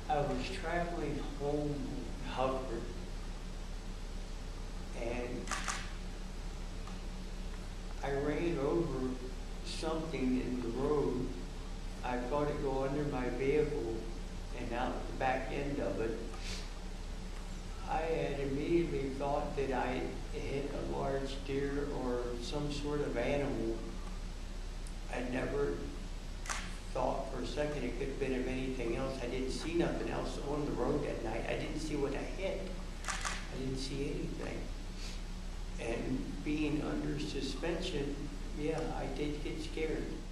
I was traveling home in Hubbard, and I ran over something in the road. I thought it go under my vehicle and out the back end of it. I had immediately thought that I hit a large deer or some sort of animal. I never thought for a second it could have been of anything else. I didn't see nothing else on the road that night. I didn't see what I hit. I didn't see anything. And being under suspension, yeah, I did get scared.